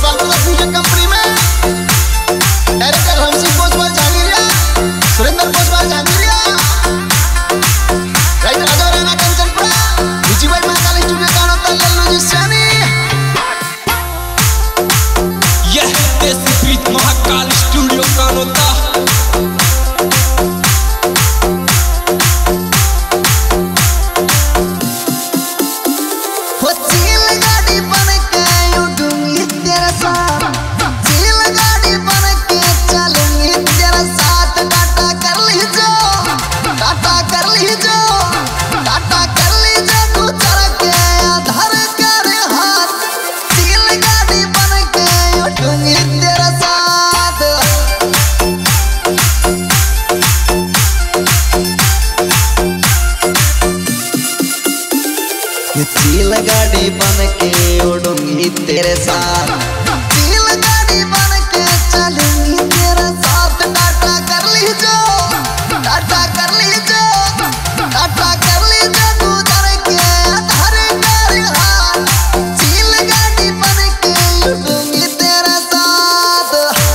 चील गाड़ी बन के उड़ूंगी तेरे साथ, चील गाड़ी बन के चलूंगी तेरे साथ। टाटा कर लीजो, टाटा कर लीजो, टाटा कर लीजो गुजर के आधार कर हाथ। चील गाड़ी बन के उड़ूंगी तेरे साथ।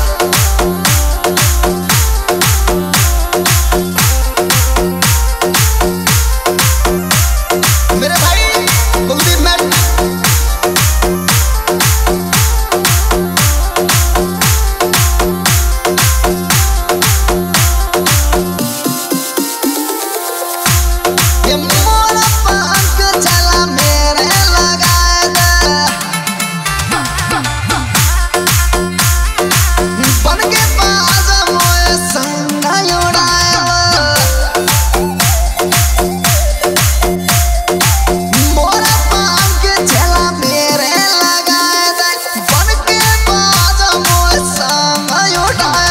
मेरे भाई कुलदीप मैट ये मोरा पंख चला मेरे लगाए दे, बन के बाज मोए संग उड़ाए मोरा पंख चला मेरे लगाए दे, बन के बाज मोए संग उड़ाए।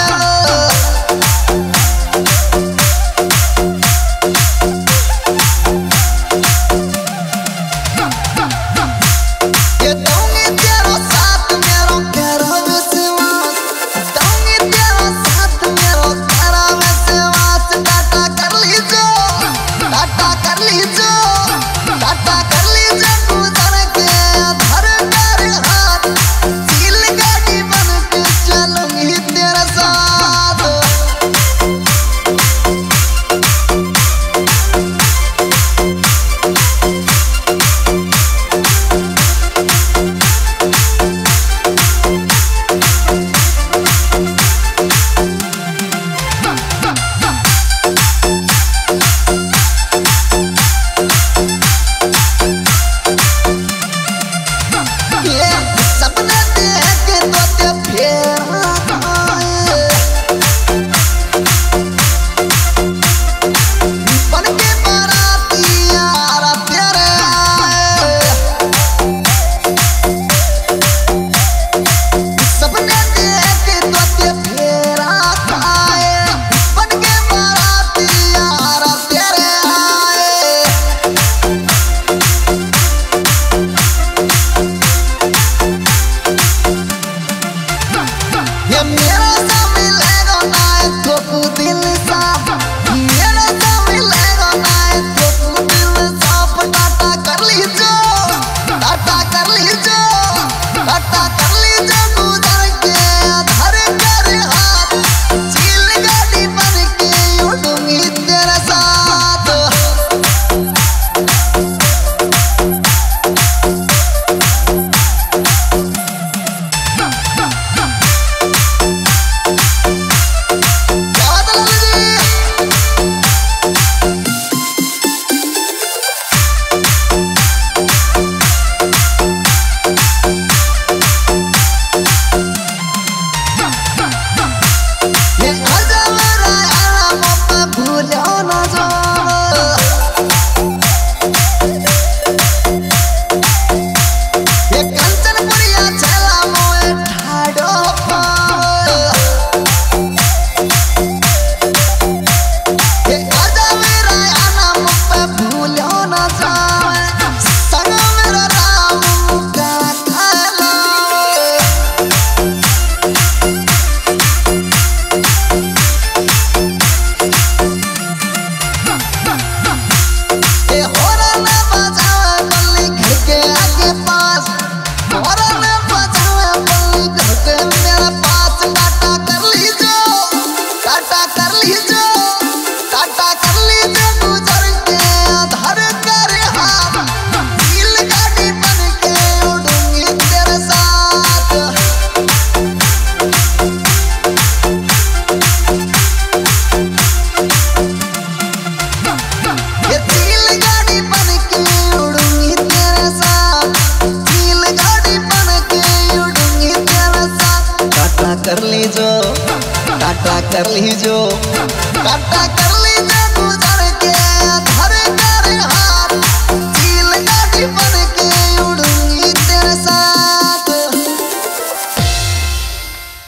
ये दूंगी तेरा साथ मेरो करो विश्वास, दूंगी तेरा साथ मेरो करो विश्वास। टाटा कर लीजो, टाटा कर लीजो, टाटा कर लीजो गुजर के आधार कर हाथ। चील गाड़ी बन के चलूंगी तेरे साथ। टाटा कर लीजो गुजर के धर कर हाथ